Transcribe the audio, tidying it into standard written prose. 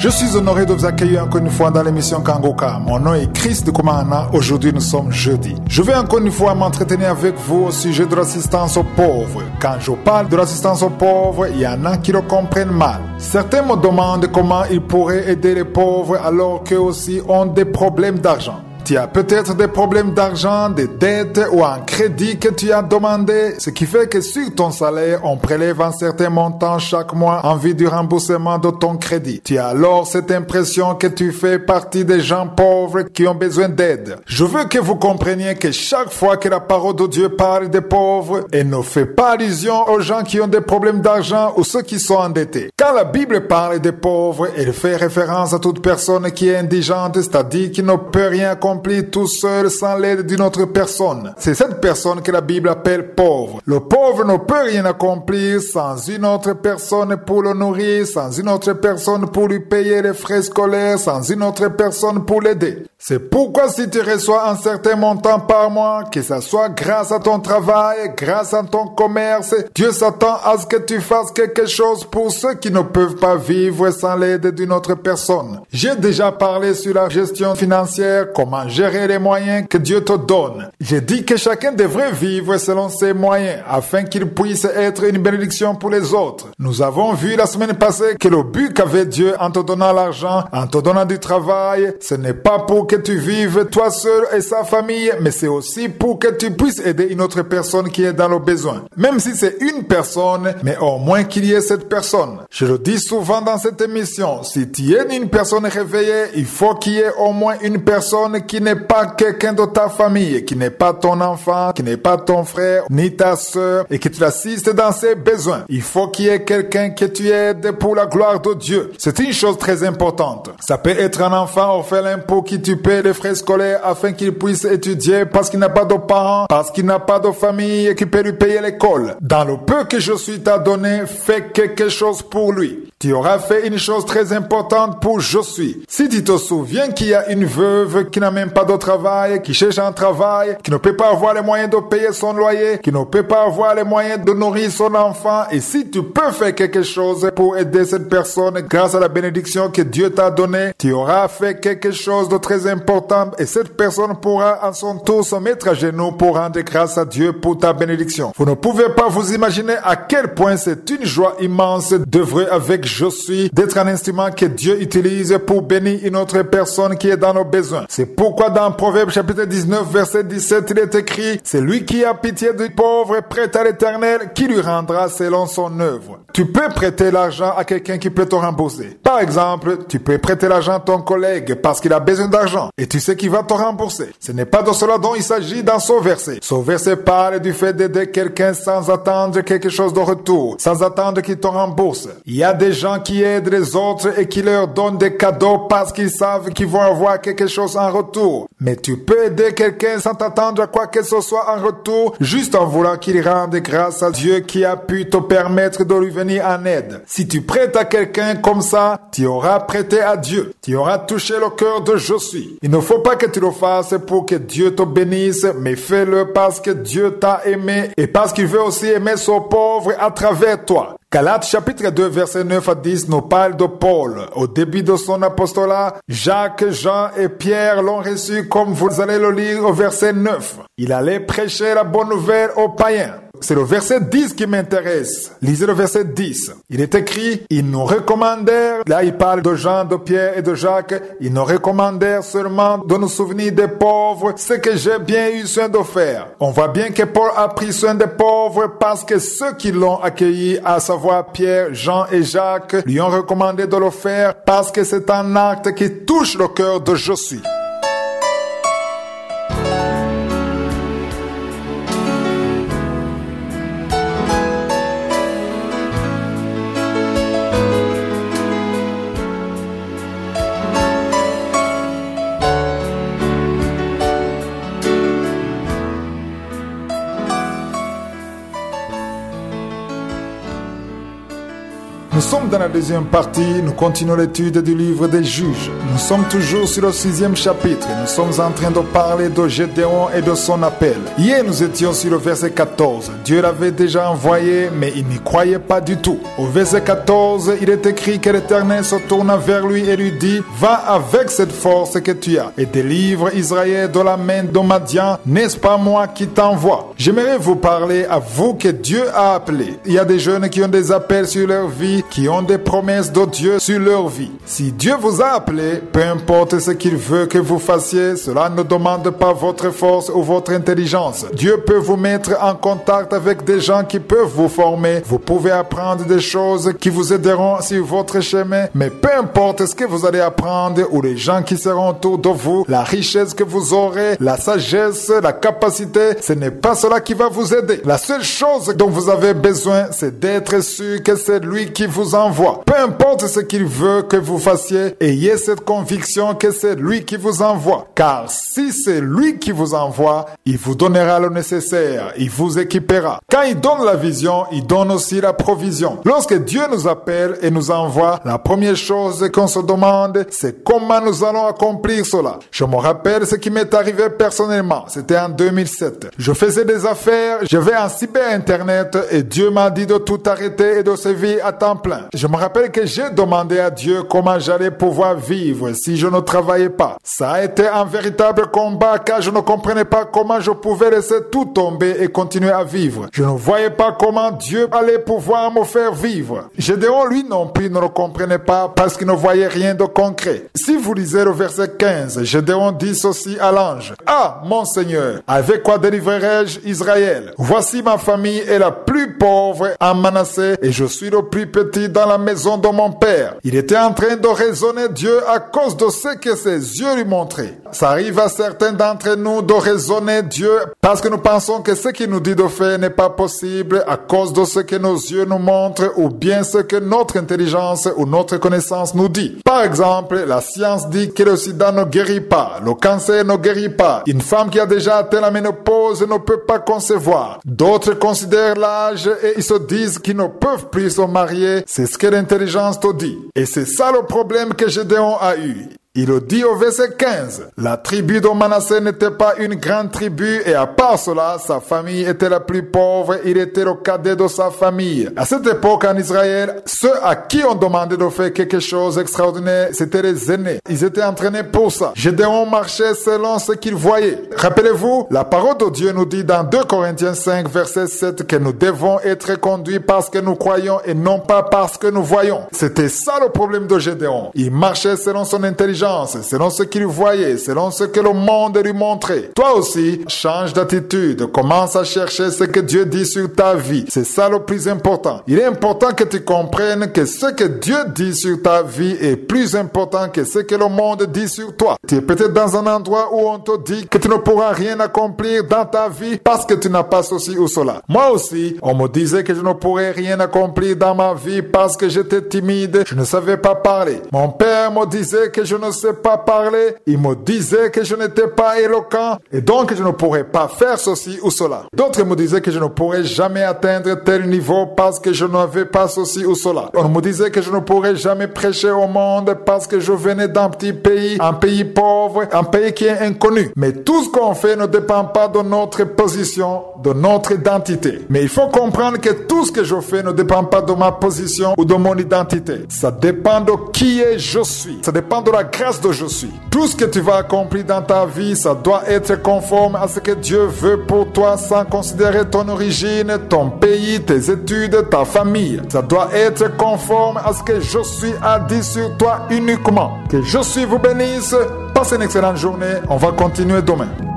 Je suis honoré de vous accueillir encore une fois dans l'émission Kangoka. Mon nom est Chris de Komana. Aujourd'hui, nous sommes jeudi. Je vais encore une fois m'entretenir avec vous au sujet de l'assistance aux pauvres. Quand je parle de l'assistance aux pauvres, il y en a qui le comprennent mal. Certains me demandent comment ils pourraient aider les pauvres alors qu'eux aussi ont des problèmes d'argent. Tu as peut-être des problèmes d'argent, des dettes ou un crédit que tu as demandé, ce qui fait que sur ton salaire, on prélève un certain montant chaque mois en vue du remboursement de ton crédit. Tu as alors cette impression que tu fais partie des gens pauvres qui ont besoin d'aide. Je veux que vous compreniez que chaque fois que la parole de Dieu parle des pauvres, elle ne fait pas allusion aux gens qui ont des problèmes d'argent ou ceux qui sont endettés. Quand la Bible parle des pauvres, elle fait référence à toute personne qui est indigente, c'est-à-dire qui ne peut rien accomplir tout seul sans l'aide d'une autre personne. C'est cette personne que la Bible appelle pauvre. Le pauvre ne peut rien accomplir sans une autre personne pour le nourrir, sans une autre personne pour lui payer les frais scolaires, sans une autre personne pour l'aider. C'est pourquoi si tu reçois un certain montant par mois, que ça soit grâce à ton travail, grâce à ton commerce, Dieu s'attend à ce que tu fasses quelque chose pour ceux qui ne peuvent pas vivre sans l'aide d'une autre personne. J'ai déjà parlé sur la gestion financière, comment gérer les moyens que Dieu te donne. J'ai dit que chacun devrait vivre selon ses moyens afin qu'il puisse être une bénédiction pour les autres. Nous avons vu la semaine passée que le but qu'avait Dieu en te donnant l'argent, en te donnant du travail, ce n'est pas pour que tu vives toi seul et sa famille, mais c'est aussi pour que tu puisses aider une autre personne qui est dans le besoin. Même si c'est une personne, mais au moins qu'il y ait cette personne. Je le dis souvent dans cette émission, si tu es une personne réveillée, il faut qu'il y ait au moins une personne qui n'est pas quelqu'un de ta famille, qui n'est pas ton enfant, qui n'est pas ton frère, ni ta sœur, et que tu l'assistes dans ses besoins. Il faut qu'il y ait quelqu'un que tu aides pour la gloire de Dieu. C'est une chose très importante. Ça peut être un enfant orphelin pour qui tu paies les frais scolaires afin qu'il puisse étudier parce qu'il n'a pas de parents, parce qu'il n'a pas de famille qui peut lui payer l'école. Dans le peu que je suis t'a donné, fais quelque chose pour lui. Tu auras fait une chose très importante pour je suis. Si tu te souviens qu'il y a une veuve qui n'a même pas de travail, qui cherche un travail, qui ne peut pas avoir les moyens de payer son loyer, qui ne peut pas avoir les moyens de nourrir son enfant, et si tu peux faire quelque chose pour aider cette personne grâce à la bénédiction que Dieu t'a donnée, tu auras fait quelque chose de très important et cette personne pourra en son tour se mettre à genoux pour rendre grâce à Dieu pour ta bénédiction. Vous ne pouvez pas vous imaginer à quel point c'est une joie immense d'œuvrer avec je suis, d'être un instrument que Dieu utilise pour bénir une autre personne qui est dans nos besoins. C'est pourquoi dans Proverbe chapitre 19 verset 17 il est écrit « C'est lui qui a pitié du pauvre et prête à l'Éternel qui lui rendra selon son œuvre. » Tu peux prêter l'argent à quelqu'un qui peut te rembourser. Par exemple, tu peux prêter l'argent à ton collègue parce qu'il a besoin d'argent et tu sais qu'il va te rembourser. Ce n'est pas de cela dont il s'agit dans ce verset. Ce verset parle du fait d'aider quelqu'un sans attendre quelque chose de retour, sans attendre qu'il te rembourse. Il y a des gens qui aident les autres et qui leur donnent des cadeaux parce qu'ils savent qu'ils vont avoir quelque chose en retour. Mais tu peux aider quelqu'un sans t'attendre à quoi que ce soit en retour, juste en voulant qu'il rende grâce à Dieu qui a pu te permettre de lui venir en aide. Si tu prêtes à quelqu'un comme ça, tu auras prêté à Dieu. Tu auras touché le cœur de je suis. Il ne faut pas que tu le fasses pour que Dieu te bénisse, mais fais-le parce que Dieu t'a aimé et parce qu'il veut aussi aimer son pauvre à travers toi. Galates chapitre 2 verset 9 à 10 nous parle de Paul. Au début de son apostolat, Jacques, Jean et Pierre l'ont reçu comme vous allez le lire au verset 9. Il allait prêcher la bonne nouvelle aux païens. C'est le verset 10 qui m'intéresse. Lisez le verset 10. Il est écrit, ils nous recommandèrent, là il parle de Jean, de Pierre et de Jacques, ils nous recommandèrent seulement de nous souvenir des pauvres, ce que j'ai bien eu soin de faire. On voit bien que Paul a pris soin des pauvres parce que ceux qui l'ont accueilli, à savoir Pierre, Jean et Jacques, lui ont recommandé de le faire parce que c'est un acte qui touche le cœur de je suis. Nous sommes dans la deuxième partie, nous continuons l'étude du livre des Juges. Nous sommes toujours sur le 6e chapitre. Nous sommes en train de parler de Gédéon et de son appel. Hier, nous étions sur le verset 14. Dieu l'avait déjà envoyé, mais il n'y croyait pas du tout. Au verset 14, il est écrit que l'Éternel se tourna vers lui et lui dit: va avec cette force que tu as et délivre Israël de la main de Madian. N'est-ce pas moi qui t'envoie? J'aimerais vous parler à vous que Dieu a appelé. Il y a des jeunes qui ont des appels sur leur vie, qui ont des promesses de Dieu sur leur vie. Si Dieu vous a appelé, peu importe ce qu'il veut que vous fassiez, cela ne demande pas votre force ou votre intelligence. Dieu peut vous mettre en contact avec des gens qui peuvent vous former. Vous pouvez apprendre des choses qui vous aideront sur votre chemin, mais peu importe ce que vous allez apprendre ou les gens qui seront autour de vous, la richesse que vous aurez, la sagesse, la capacité, ce n'est pas cela qui va vous aider. La seule chose dont vous avez besoin, c'est d'être sûr que c'est lui qui vous envoie. Peu importe ce qu'il veut que vous fassiez, ayez cette conviction que c'est lui qui vous envoie. Car si c'est lui qui vous envoie, il vous donnera le nécessaire, il vous équipera. Quand il donne la vision, il donne aussi la provision. Lorsque Dieu nous appelle et nous envoie, la première chose qu'on se demande, c'est comment nous allons accomplir cela. Je me rappelle ce qui m'est arrivé personnellement. C'était en 2007. Je faisais des affaires, j'avais un cyber-internet et Dieu m'a dit de tout arrêter et de servir à temps plein. Je me rappelle que j'ai demandé à Dieu comment j'allais pouvoir vivre si je ne travaillais pas. Ça a été un véritable combat car je ne comprenais pas comment je pouvais laisser tout tomber et continuer à vivre. Je ne voyais pas comment Dieu allait pouvoir me faire vivre. Gédéon, lui non plus, ne le comprenait pas parce qu'il ne voyait rien de concret. Si vous lisez le verset 15, Gédéon dit ceci à l'ange: ah, mon Seigneur, avec quoi délivrerai-je Israël? Voici ma famille est la plus pauvre en Manassé et je suis le plus petit dans la maison de mon père. Il était en train de raisonner Dieu à cause de ce que ses yeux lui montraient. Ça arrive à certains d'entre nous de raisonner Dieu parce que nous pensons que ce qu'il nous dit de faire n'est pas possible à cause de ce que nos yeux nous montrent ou bien ce que notre intelligence ou notre connaissance nous dit. Par exemple, la science dit que le sida ne guérit pas, le cancer ne guérit pas, une femme qui a déjà atteint la ménopause ne peut pas concevoir. D'autres considèrent l'âge et ils se disent qu'ils ne peuvent plus se marier. C'est ce que l'intelligence te dit. Et c'est ça le problème que Gédéon a eu. Il le dit au verset 15. La tribu de Manassé n'était pas une grande tribu et à part cela, sa famille était la plus pauvre. Il était le cadet de sa famille. À cette époque en Israël, ceux à qui on demandait de faire quelque chose d'extraordinaire, c'était les aînés. Ils étaient entraînés pour ça. Gédéon marchait selon ce qu'il voyait. Rappelez-vous, la parole de Dieu nous dit dans 2 Corinthiens 5 verset 7 que nous devons être conduits parce que nous croyons et non pas parce que nous voyons. C'était ça le problème de Gédéon. Il marchait selon son intelligence, selon ce qu'il voyait, selon ce que le monde lui montrait. Toi aussi, change d'attitude, commence à chercher ce que Dieu dit sur ta vie. C'est ça le plus important. Il est important que tu comprennes que ce que Dieu dit sur ta vie est plus important que ce que le monde dit sur toi. Tu es peut-être dans un endroit où on te dit que tu ne pourras rien accomplir dans ta vie parce que tu n'as pas ceci ou cela. Moi aussi, on me disait que je ne pourrais rien accomplir dans ma vie parce que j'étais timide, je ne savais pas parler. Mon père me disait que je ne sais pas parler, il me disait que je n'étais pas éloquent et donc je ne pourrais pas faire ceci ou cela. D'autres me disaient que je ne pourrais jamais atteindre tel niveau parce que je n'avais pas ceci ou cela. On me disait que je ne pourrais jamais prêcher au monde parce que je venais d'un petit pays, un pays pauvre, un pays qui est inconnu. Mais tout ce qu'on fait ne dépend pas de notre position, de notre identité. Mais il faut comprendre que tout ce que je fais ne dépend pas de ma position ou de mon identité. Ça dépend de qui est je suis. Ça dépend de la grâce de je suis. Tout ce que tu vas accomplir dans ta vie, ça doit être conforme à ce que Dieu veut pour toi sans considérer ton origine, ton pays, tes études, ta famille. Ça doit être conforme à ce que je suis a dit sur toi uniquement. Que je suis vous bénisse. Passez une excellente journée. On va continuer demain.